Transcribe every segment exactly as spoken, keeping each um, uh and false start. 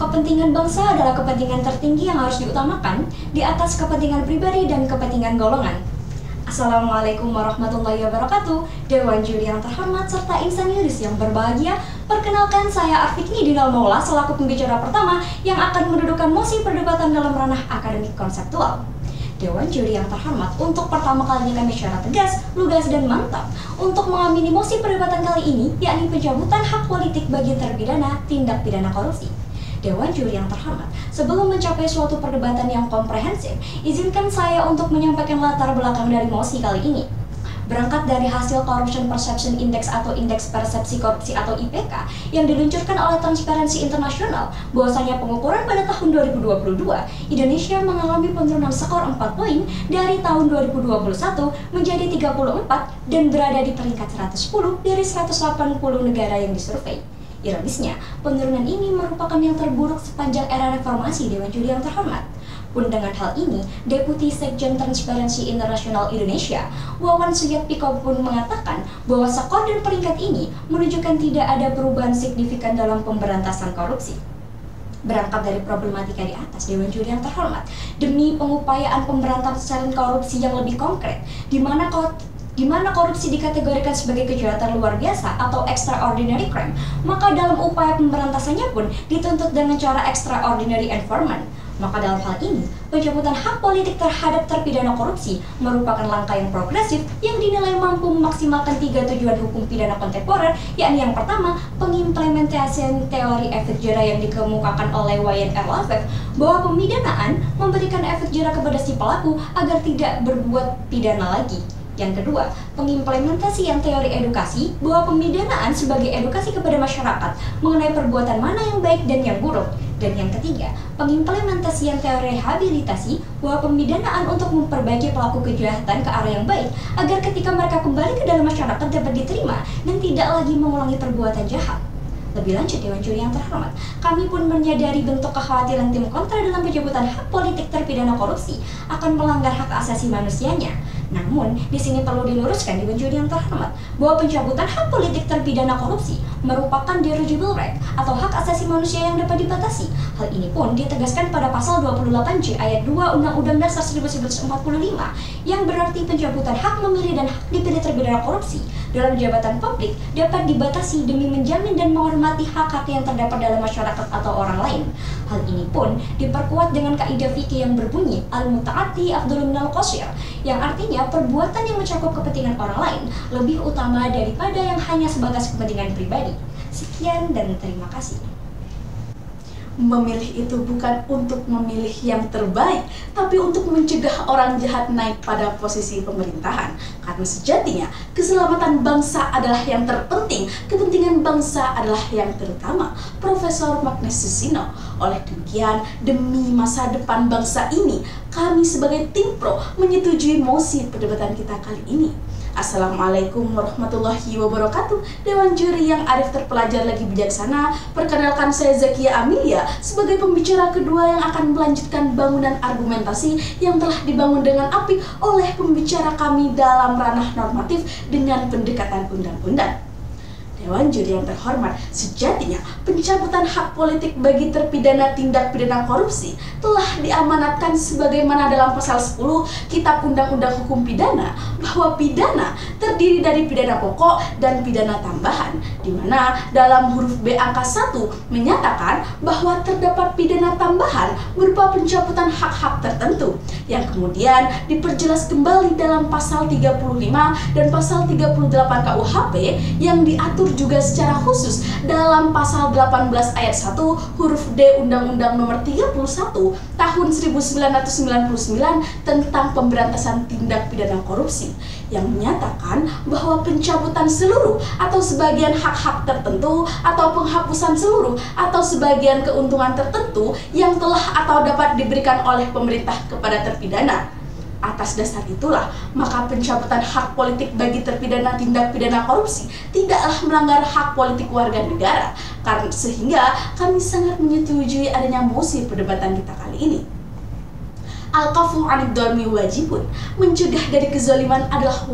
Kepentingan bangsa adalah kepentingan tertinggi yang harus diutamakan di atas kepentingan pribadi dan kepentingan golongan. Assalamualaikum warahmatullahi wabarakatuh. Dewan juri yang terhormat serta insan yuris yang berbahagia, perkenalkan saya Arfikni Dinal Maula selaku pembicara pertama yang akan mendudukan mosi perdebatan dalam ranah akademik konseptual. Dewan juri yang terhormat, untuk pertama kalinya kami secara tegas, lugas, dan mantap untuk mengamini mosi perdebatan kali ini, yakni pencabutan hak politik bagi terpidana tindak pidana korupsi. Dewan juri yang terhormat, sebelum mencapai suatu perdebatan yang komprehensif, izinkan saya untuk menyampaikan latar belakang dari mosi kali ini. Berangkat dari hasil Corruption Perception Index atau Indeks Persepsi Korupsi atau I P K yang diluncurkan oleh Transparency International, bahwasanya pengukuran pada tahun dua ribu dua puluh dua, Indonesia mengalami penurunan skor empat poin dari tahun dua ribu dua puluh satu menjadi tiga puluh empat dan berada di peringkat seratus sepuluh dari seratus delapan puluh negara yang disurvei. Ironisnya, penurunan ini merupakan yang terburuk sepanjang era reformasi Dewan Juri yang terhormat. Pun dengan hal ini, Deputi Sekjen Transparency International Indonesia, Wawan Suyatmiko pun mengatakan bahwa skor dan peringkat ini menunjukkan tidak ada perubahan signifikan dalam pemberantasan korupsi. Berangkat dari problematika di atas, Dewan Juri yang terhormat, demi pengupayaan pemberantasan korupsi yang lebih konkret, di mana di mana korupsi dikategorikan sebagai kejahatan luar biasa atau extraordinary crime, maka dalam upaya pemberantasannya pun dituntut dengan cara extraordinary enforcement. Maka dalam hal ini, pencabutan hak politik terhadap terpidana korupsi merupakan langkah yang progresif yang dinilai mampu memaksimalkan tiga tujuan hukum pidana kontemporer, yakni yang pertama, pengimplementasian teori efek jera yang dikemukakan oleh Wayan R. Lafev, bahwa pemidanaan memberikan efek jera kepada si pelaku agar tidak berbuat pidana lagi. Yang kedua, pengimplementasian teori edukasi bahwa pemidanaan sebagai edukasi kepada masyarakat mengenai perbuatan mana yang baik dan yang buruk. Dan yang ketiga, pengimplementasian teori rehabilitasi bahwa pemidanaan untuk memperbaiki pelaku kejahatan ke arah yang baik agar ketika mereka kembali ke dalam masyarakat dapat diterima dan tidak lagi mengulangi perbuatan jahat. Lebih lanjut, Dewan Juri yang terhormat, kami pun menyadari bentuk kekhawatiran tim kontra dalam pencabutan hak politik terpidana korupsi akan melanggar hak asasi manusianya. Namun, di sini perlu diluruskan, Dewan Juri yang terhormat, bahwa pencabutan hak politik terpidana korupsi merupakan dirigible right atau hak asasi manusia yang dapat dibatasi. Hal ini pun ditegaskan pada pasal dua puluh delapan J ayat dua Undang-Undang Dasar seribu sembilan ratus empat puluh lima yang berarti pencabutan hak memilih dan hak dipilih terpidana korupsi dalam jabatan publik dapat dibatasi demi menjamin dan menghormati hak-hak yang terdapat dalam masyarakat atau orang lain. Hal ini pun diperkuat dengan kaidah fikih yang berbunyi al-muta'ati afdhalu minal qashir, yang artinya perbuatan yang mencakup kepentingan orang lain lebih utama daripada yang hanya sebatas kepentingan pribadi. Sekian dan terima kasih. Memilih itu bukan untuk memilih yang terbaik, tapi untuk mencegah orang jahat naik pada posisi pemerintahan. Karena sejatinya, keselamatan bangsa adalah yang terpenting, kepentingan bangsa adalah yang terutama. Profesor Magnus Susino. Oleh demikian, demi masa depan bangsa ini, kami sebagai tim pro menyetujui mosi perdebatan kita kali ini. Assalamualaikum warahmatullahi wabarakatuh. Dewan juri yang arif, terpelajar, lagi bijaksana, perkenalkan saya Zakia Amelia sebagai pembicara kedua yang akan melanjutkan bangunan argumentasi yang telah dibangun dengan apik oleh pembicara kami dalam ranah normatif dengan pendekatan undang-undang. Dewan juri yang terhormat, sejatinya pencabutan hak politik bagi terpidana tindak pidana korupsi telah diamanatkan sebagaimana dalam pasal sepuluh Kitab Undang-Undang Hukum Pidana, bahwa pidana terdiri dari pidana pokok dan pidana tambahan, di mana dalam huruf B angka satu menyatakan bahwa terdapat pidana tambahan berupa pencabutan hak-hak tertentu, yang kemudian diperjelas kembali dalam pasal tiga puluh lima dan pasal tiga puluh delapan K U H P yang diatur juga secara khusus dalam pasal delapan belas ayat satu huruf D Undang-Undang Nomor tiga puluh satu Tahun seribu sembilan ratus sembilan puluh sembilan tentang pemberantasan tindak pidana korupsi, yang menyatakan bahwa pencabutan seluruh atau sebagian hak-hak tertentu atau penghapusan seluruh atau sebagian keuntungan tertentu yang telah atau dapat diberikan oleh pemerintah kepada terpidana. Atas dasar itulah, maka pencabutan hak politik bagi terpidana tindak pidana korupsi tidaklah melanggar hak politik warga negara, karena sehingga kami sangat menyetujui adanya mosi perdebatan kita kali ini. Al-kafu 'anid dzalmi wajibun, mencegah dari kezaliman adalah wajib.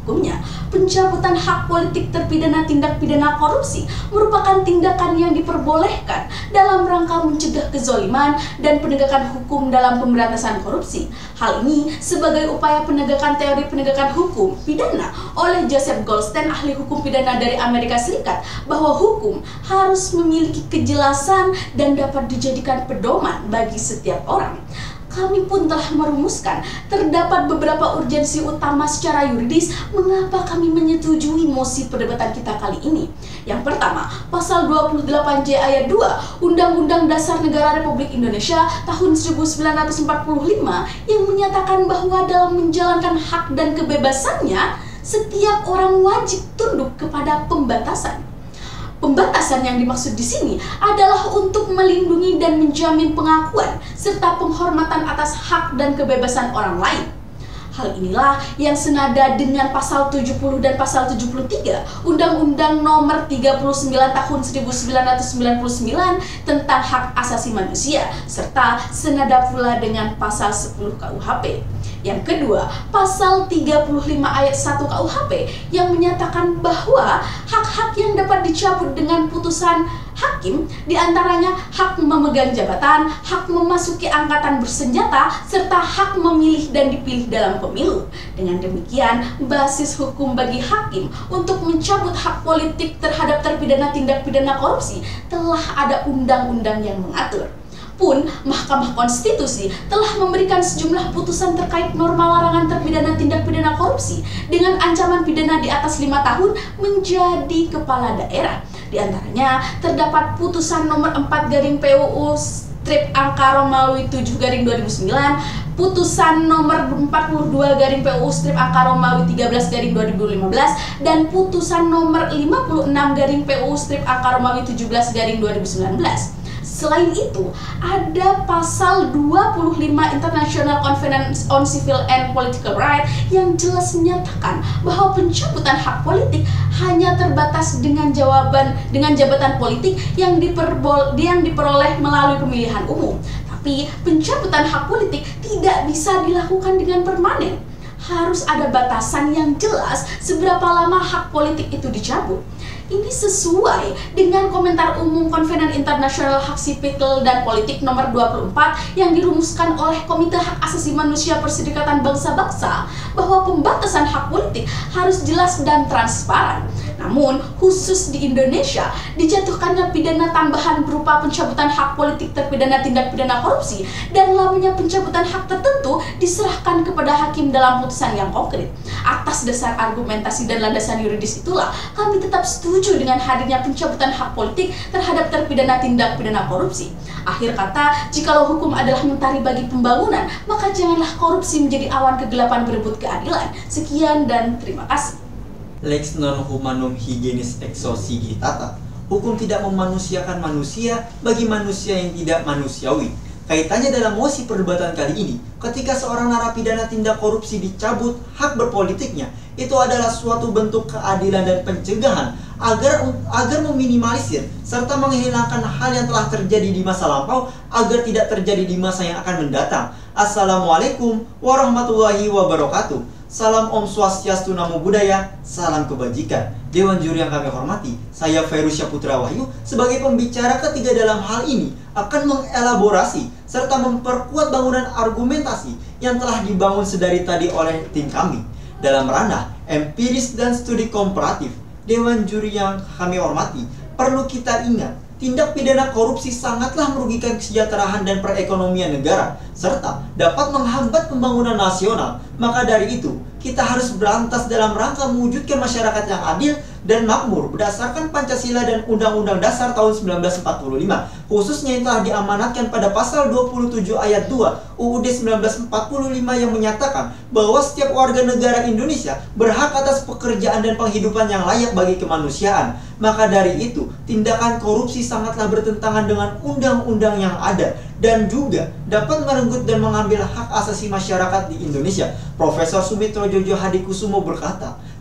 hukumnya, pencabutan hak politik terpidana tindak pidana korupsi merupakan tindakan yang diperbolehkan dalam rangka mencegah kezoliman dan penegakan hukum dalam pemberantasan korupsi. Hal ini sebagai upaya penegakan teori penegakan hukum pidana oleh Joseph Goldstein, ahli hukum pidana dari Amerika Serikat, bahwa hukum harus memiliki kejelasan dan dapat dijadikan pedoman bagi setiap orang. Kami pun telah merumuskan terdapat beberapa urgensi utama secara yuridis mengapa kami menyetujui mosi perdebatan kita kali ini. Yang pertama, pasal dua puluh delapan J ayat dua Undang-Undang Dasar Negara Republik Indonesia tahun seribu sembilan ratus empat puluh lima yang menyatakan bahwa dalam menjalankan hak dan kebebasannya, setiap orang wajib tunduk kepada pembatasan. Pembatasan yang dimaksud di sini adalah untuk melindungi dan menjamin pengakuan serta penghormatan atas hak dan kebebasan orang lain. Hal inilah yang senada dengan pasal tujuh puluh dan pasal tujuh puluh tiga Undang-Undang Nomor tiga puluh sembilan Tahun seribu sembilan ratus sembilan puluh sembilan tentang Hak Asasi Manusia, serta senada pula dengan pasal sepuluh K U H P. Yang kedua, pasal tiga puluh lima ayat satu K U H P yang menyatakan bahwa hak-hak yang dapat dicabut dengan putusan hakim diantaranya hak memegang jabatan, hak memasuki angkatan bersenjata, serta hak memilih dan dipilih dalam pemilu. Dengan demikian, basis hukum bagi hakim untuk mencabut hak politik terhadap terpidana tindak pidana korupsi telah ada undang-undang yang mengatur. Pun, Mahkamah Konstitusi telah memberikan sejumlah putusan terkait norma larangan terpidana tindak pidana korupsi dengan ancaman pidana di atas lima tahun menjadi kepala daerah. Di antaranya terdapat putusan nomor empat garing P U U strip angka Romawi tujuh garing dua ribu sembilan, putusan nomor empat puluh dua garing P U U strip angka Romawi tiga belas garing dua ribu lima belas, dan putusan nomor lima puluh enam garing P U U strip angka Romawi tujuh belas garing dua ribu sembilan belas. Selain itu, ada pasal dua puluh lima International Convention on Civil and Political Rights yang jelas menyatakan bahwa pencabutan hak politik hanya terbatas dengan jawaban dengan jabatan politik yang diperbol yang diperoleh melalui pemilihan umum. Tapi pencabutan hak politik tidak bisa dilakukan dengan permanen. Harus ada batasan yang jelas seberapa lama hak politik itu dicabut. Ini sesuai dengan komentar umum Konvenen Internasional Hak Sipil dan Politik nomor dua puluh empat yang dirumuskan oleh Komite Hak Asasi Manusia Perserikatan Bangsa-Bangsa bahwa pembatasan hak politik harus jelas dan transparan. Namun, khusus di Indonesia, dijatuhkannya pidana tambahan berupa pencabutan hak politik terpidana tindak pidana korupsi dan lamanya pencabutan hak tertentu diserahkan kepada hakim dalam putusan yang konkret. Atas dasar argumentasi dan landasan yuridis itulah kami tetap setuju dengan hadirnya pencabutan hak politik terhadap terpidana tindak pidana korupsi. Akhir kata, jikalau hukum adalah mentari bagi pembangunan, maka janganlah korupsi menjadi awan kegelapan berebut keadilan. Sekian dan terima kasih. Lex non humanum hygienis exo sigitata. Hukum tidak memanusiakan manusia bagi manusia yang tidak manusiawi. Kaitannya dalam mosi perdebatan kali ini, ketika seorang narapidana tindak korupsi dicabut hak berpolitiknya, itu adalah suatu bentuk keadilan dan pencegahan agar agar meminimalisir serta menghilangkan hal yang telah terjadi di masa lampau agar tidak terjadi di masa yang akan mendatang. Assalamualaikum warahmatullahi wabarakatuh. Salam Om Swastiastu Namo Buddhaya, salam kebajikan. Dewan juri yang kami hormati, saya Ferusya Putra Wahyu sebagai pembicara ketiga dalam hal ini akan mengelaborasi serta memperkuat bangunan argumentasi yang telah dibangun sedari tadi oleh tim kami. Dalam ranah empiris dan studi komparatif, Dewan juri yang kami hormati, perlu kita ingat, tindak pidana korupsi sangatlah merugikan kesejahteraan dan perekonomian negara, serta dapat menghambat pembangunan nasional. Maka dari itu, kita harus berantas dalam rangka mewujudkan masyarakat yang adil dan makmur berdasarkan Pancasila dan Undang-Undang Dasar tahun seribu sembilan ratus empat puluh lima, khususnya yang telah diamanatkan pada pasal dua puluh tujuh ayat dua U U D seribu sembilan ratus empat puluh lima yang menyatakan bahwa setiap warga negara Indonesia berhak atas pekerjaan dan penghidupan yang layak bagi kemanusiaan. Maka dari itu, tindakan korupsi sangatlah bertentangan dengan undang-undang yang ada dan juga dapat merenggut dan mengambil hak asasi masyarakat di Indonesia. Profesor Sumitro Jojo Hadikusumo berkata,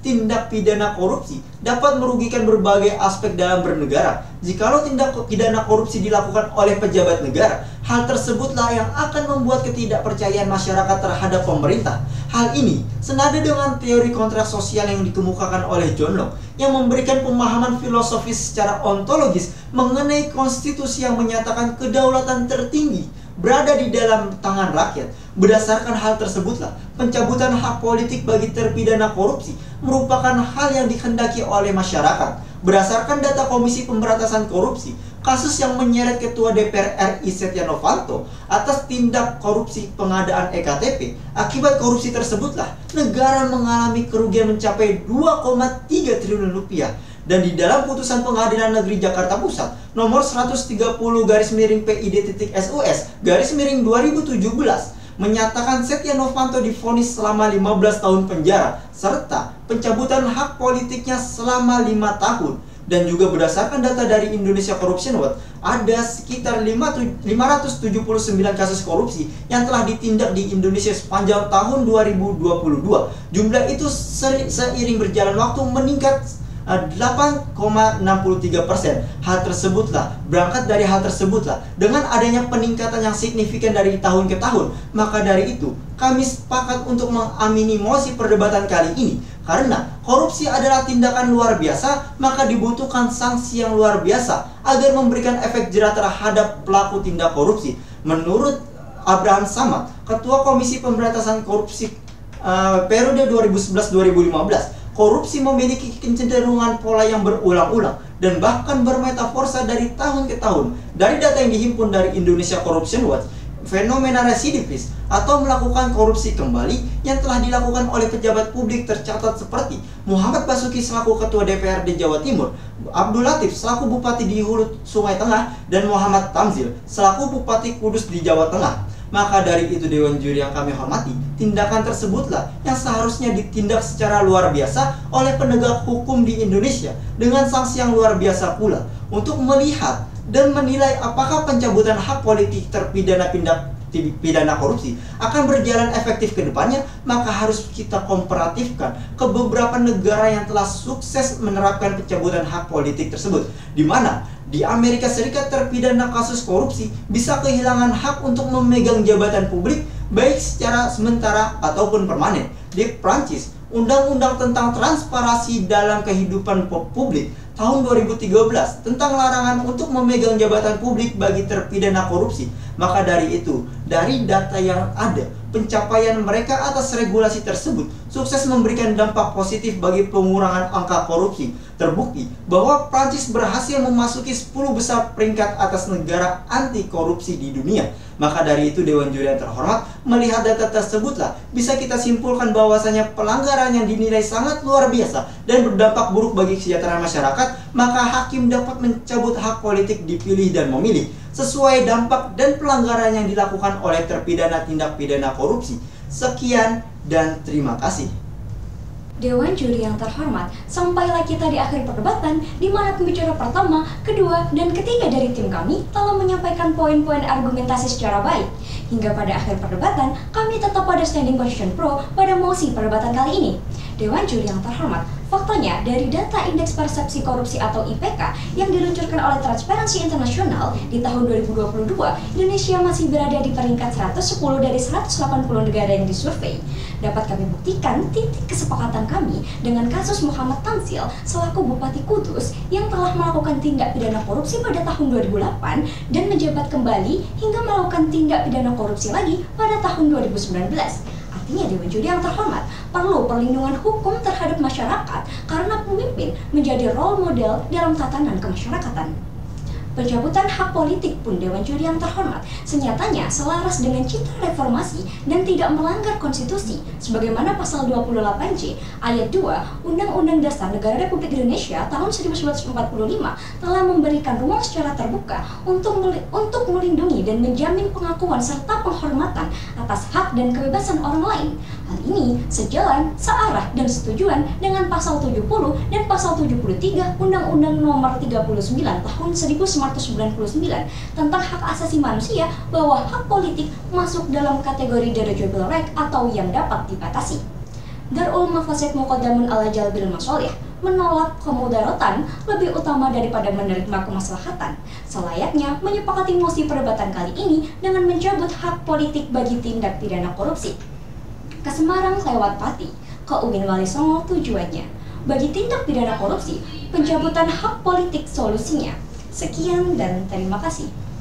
tindak pidana korupsi dapat merugikan berbagai aspek dalam bernegara. Jikalau tindak pidana korupsi dilakukan oleh pejabat negara, hal tersebutlah yang akan membuat ketidakpercayaan masyarakat terhadap pemerintah. Hal ini senada dengan teori kontrak sosial yang dikemukakan oleh John Locke, yang memberikan pemahaman filosofis secara ontologis mengenai konstitusi yang menyatakan kedaulatan tertinggi berada di dalam tangan rakyat. Berdasarkan hal tersebutlah, pencabutan hak politik bagi terpidana korupsi merupakan hal yang dikehendaki oleh masyarakat. Berdasarkan data Komisi Pemberantasan Korupsi, kasus yang menyeret Ketua D P R R I Setia Novanto atas tindak korupsi pengadaan E K T P. Akibat korupsi tersebutlah, negara mengalami kerugian mencapai dua koma tiga triliun rupiah. Dan di dalam putusan Pengadilan Negeri Jakarta Pusat nomor seratus tiga puluh garis miring P I D titik S U S garis miring dua ribu tujuh belas menyatakan Setia Novanto divonis selama lima belas tahun penjara serta pencabutan hak politiknya selama lima tahun. Dan juga berdasarkan data dari Indonesia Corruption Watch, ada sekitar lima ratus tujuh puluh sembilan kasus korupsi yang telah ditindak di Indonesia sepanjang tahun dua ribu dua puluh dua. Jumlah itu seiring berjalan waktu meningkat delapan koma enam tiga persen. Hal tersebutlah, berangkat dari hal tersebutlah, dengan adanya peningkatan yang signifikan dari tahun ke tahun, maka dari itu kami sepakat untuk mengamini mosi perdebatan kali ini. Karena korupsi adalah tindakan luar biasa, maka dibutuhkan sanksi yang luar biasa agar memberikan efek jera terhadap pelaku tindak korupsi. Menurut Abraham Samad, Ketua Komisi Pemberantasan Korupsi uh, periode dua ribu sebelas dua ribu lima belas, korupsi memiliki kecenderungan pola yang berulang-ulang dan bahkan bermetaforsa dari tahun ke tahun. Dari data yang dihimpun dari Indonesia Corruption Watch, fenomena residivis atau melakukan korupsi kembali yang telah dilakukan oleh pejabat publik tercatat seperti Muhammad Basuki selaku Ketua D P R D Jawa Timur, Abdul Latif selaku Bupati di Hulu Sungai Tengah, dan Muhammad Tamzil selaku Bupati Kudus di Jawa Tengah. Maka dari itu Dewan Juri yang kami hormati, tindakan tersebutlah yang seharusnya ditindak secara luar biasa oleh penegak hukum di Indonesia dengan sanksi yang luar biasa pula untuk melihat dan menilai apakah pencabutan hak politik terpidana tindak pidana korupsi akan berjalan efektif ke depannya. Maka harus kita komparatifkan ke beberapa negara yang telah sukses menerapkan pencabutan hak politik tersebut, di mana di Amerika Serikat terpidana kasus korupsi bisa kehilangan hak untuk memegang jabatan publik baik secara sementara ataupun permanen. Di Prancis, Undang-Undang tentang Transparansi dalam Kehidupan Publik tahun dua ribu tiga belas tentang larangan untuk memegang jabatan publik bagi terpidana korupsi. Maka dari itu, dari data yang ada, pencapaian mereka atas regulasi tersebut sukses memberikan dampak positif bagi pengurangan angka korupsi. Terbukti bahwa Prancis berhasil memasuki sepuluh besar peringkat atas negara anti korupsi di dunia. Maka dari itu Dewan Juri yang terhormat, melihat data tersebutlah bisa kita simpulkan bahwasanya pelanggaran yang dinilai sangat luar biasa dan berdampak buruk bagi kesejahteraan masyarakat, maka hakim dapat mencabut hak politik dipilih dan memilih sesuai dampak dan pelanggaran yang dilakukan oleh terpidana tindak pidana korupsi. Sekian dan terima kasih. Dewan Juri yang terhormat, sampailah kita di akhir perdebatan di mana pembicara pertama, kedua, dan ketiga dari tim kami telah menyampaikan poin-poin argumentasi secara baik. Hingga pada akhir perdebatan, kami tetap pada standing position pro pada mosi perdebatan kali ini. Dewan Juri yang terhormat, faktanya dari data Indeks Persepsi Korupsi atau I P K yang diluncurkan oleh Transparency International di tahun dua ribu dua puluh dua, Indonesia masih berada di peringkat seratus sepuluh dari seratus delapan puluh negara yang disurvei. Dapat kami buktikan titik kesepakatan kami dengan kasus Muhammad Tamzil selaku Bupati Kudus yang telah melakukan tindak pidana korupsi pada tahun dua ribu delapan dan menjabat kembali hingga melakukan tindak pidana korupsi lagi pada tahun dua ribu sembilan belas. Artinya Dewan Juri yang terhormat, perlu perlindungan hukum terhadap masyarakat karena pemimpin menjadi role model dalam tatanan kemasyarakatan. Pencabutan hak politik pun Dewan Juri yang terhormat senyatanya selaras dengan citra reformasi dan tidak melanggar konstitusi sebagaimana pasal dua puluh delapan J ayat dua Undang-Undang Dasar Negara Republik Indonesia tahun seribu sembilan ratus empat puluh lima telah memberikan ruang secara terbuka untuk untuk melindungi dan menjamin pengakuan serta penghormatan atas hak dan kebebasan orang lain. Hal ini sejalan, searah, dan setujuan dengan pasal tujuh puluh dan pasal tujuh puluh tiga Undang-Undang Nomor tiga puluh sembilan Tahun seribu sembilan ratus sembilan puluh sembilan tentang hak asasi manusia bahwa hak politik masuk dalam kategori derogable right atau yang dapat dibatasi. Darul Mafasid Muqaddamun ala Jalbil Masolih menolak kemudaratan lebih utama daripada menerima kemaslahatan. Selayaknya menyepakati mosi perdebatan kali ini dengan mencabut hak politik bagi tindak pidana korupsi. Ke Semarang lewat Pati, ke Uin Wali Songo tujuannya. Bagi tindak pidana korupsi, pencabutan hak politik solusinya. Sekian dan terima kasih.